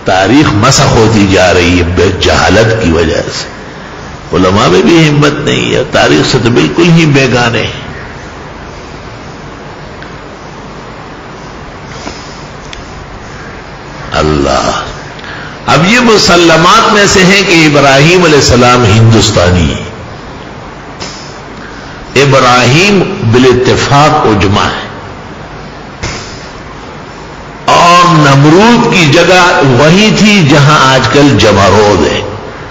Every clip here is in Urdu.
تاریخ مسخ ہوتی جا رہی ہے بے جہالت کی وجہ سے. علماء میں بھی ہمت نہیں ہے، تاریخ سے تو بالکل ہی بیگانے ہیں. اللہ. اب یہ مسلمات میں سے ہیں کہ ابراہیم علیہ السلام ہندوستانی ہے. ابراہیم بالاتفاق اجماع ہے، اور نمرود کی جگہ وہی تھی جہاں آج کل جمارود ہے.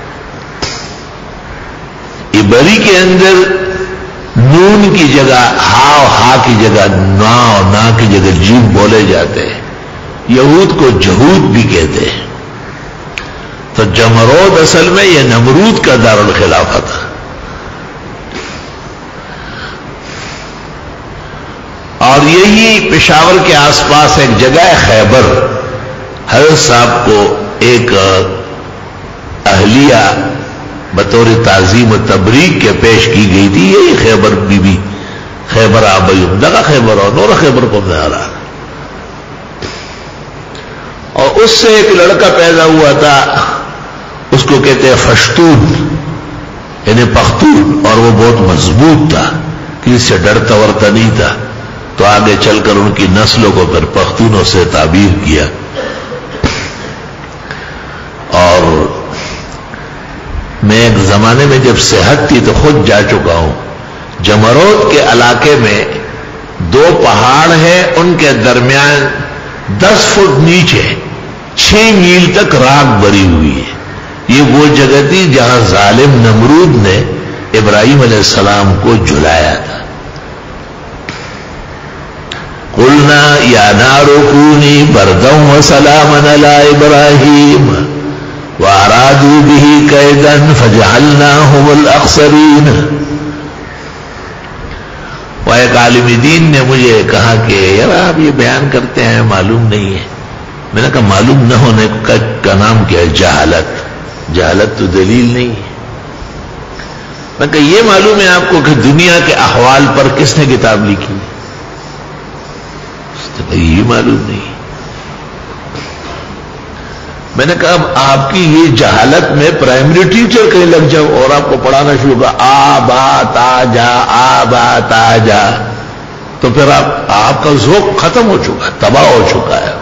ابری کے اندر نون کی جگہ ہا و ہا کی جگہ نا اور نا کی جگہ جیم بولے جاتے ہیں. یہود کو جہود بھی کہتے ہیں. تو جمرود اصل میں یہ نمرود کا دارالخلافہ تھا. اور یہی پشاور کے آس پاس ایک جگہ ہے خیبر. حضرت صاحب کو ایک اہلیہ بطور تعظیم و تبریک کے پیش کی گئی تھی. یہی خیبر بی بی خیبر آبی دگا خیبر اور نور خیبر کو میں آ رہا. اور اس سے ایک لڑکا پیدا ہوا تھا، اس کو کہتے ہیں فشتون یعنی پختون، اور وہ بہت مضبوط تھا، کسی سے ڈرتا ورتا نہیں تھا. تو آگے چل کر ان کی نسلوں کو پھر پختونوں سے تعبیر کیا. اور میں ایک زمانے میں جب صحت تھی تو خود جا چکا ہوں. جمرود کے علاقے میں 2 پہاڑ ہیں، ان کے درمیان 10 فٹ نیچے 6 میل تک راک بری ہوئی ہے. یہ وہ جگہ تھی جہاں ظالم نمرود نے ابراہیم علیہ السلام کو جلایا تھا. قلنا یا نار کونی بردا وسلاما علی ابراہیم وارادوا به کیدا فجعلناهم الاخسرین. وہ ایک عالم دین نے مجھے کہا کہ یار آپ یہ بیان کرتے ہیں معلوم نہیں ہے. میں نے کہا معلوم نہ ہونے کا نام کیا ہے؟ جہالت. جہالت تو دلیل نہیں ہے. میں نے کہا یہ معلوم ہے آپ کو کہ دنیا کے احوال پر کس نے کتاب لکھی؟ یہ معلوم نہیں. میں نے کہا اب آپ کی یہ جہالت میں پرائمری ٹیچر کہیں لگ جاؤ اور آپ کو پڑھانا شروع کر آ با تا جا آ با تا جا، تو پھر آپ کا ذوق ختم ہو چکا ہے، تباہ ہو چکا ہے.